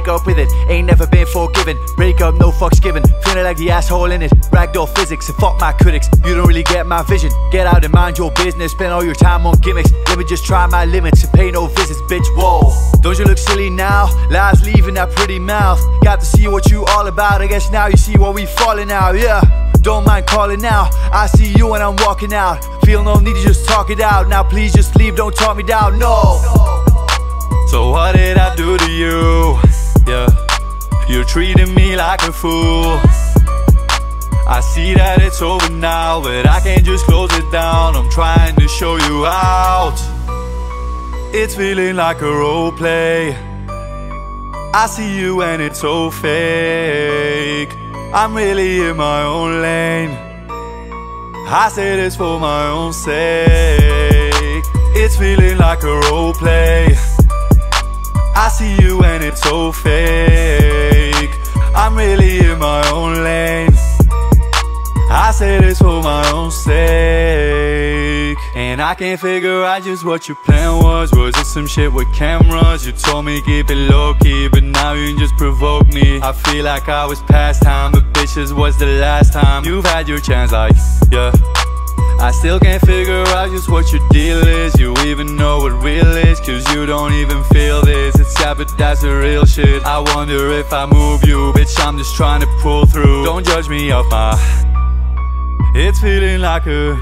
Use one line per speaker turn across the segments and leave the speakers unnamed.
break up with it. Ain't never been forgiven. Break up, no fucks given. Feeling like the asshole in it. Ragdoll physics and fuck my critics. You don't really get my vision. Get out and mind your business. Spend all your time on gimmicks. Let me just try my limits and pay no visits, bitch. Whoa. Don't you look silly now? Lies leaving that pretty mouth. Got to see what you all about. I guess now you see what we falling out. Yeah. Don't mind calling now. I see you when I'm walking out. Feel no need to just talk it out. Now please just leave, don't talk me down, no. So what did I do to you? Yeah, you're treating me like a fool. I see that it's over now, but I can't just close it down. I'm trying to show you out. It's feeling like a role play. I see you and it's so fake. I'm really in my own lane. I say this for my own sake. It's feeling like a role play. I see you and it's so fake. I'm really in my own lane. I say this for my own sake. And I can't figure out just what your plan was. Was it some shit with cameras? You told me keep it low-key, but now you just provoke me. I feel like I was past time, but bitches was the last time. You've had your chance, like, yeah. I still can't figure out just what your deal is. You even know what real is, cause you don't even feel this. It's sad, but that's the real shit. I wonder if I move you, bitch, I'm just trying to pull through. Don't judge me off my... It's feeling like a...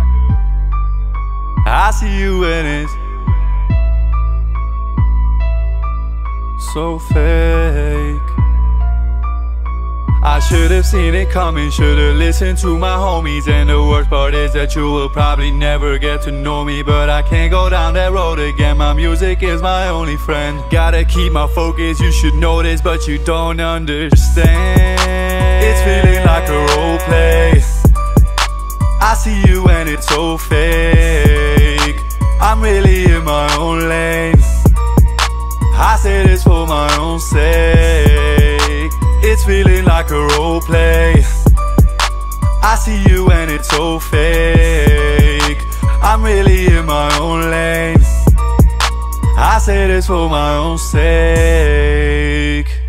I see you and it's so fake. I should've seen it coming, should've listened to my homies. And the worst part is that you will probably never get to know me. But I can't go down that road again, my music is my only friend. Gotta keep my focus, you should know this, but you don't understand. It's feeling like a role play. I see you and it's so fake. I'm really in my own lane. I say this for my own sake. It's feeling like a role play. I see you and it's so fake. I'm really in my own lane. I say this for my own sake.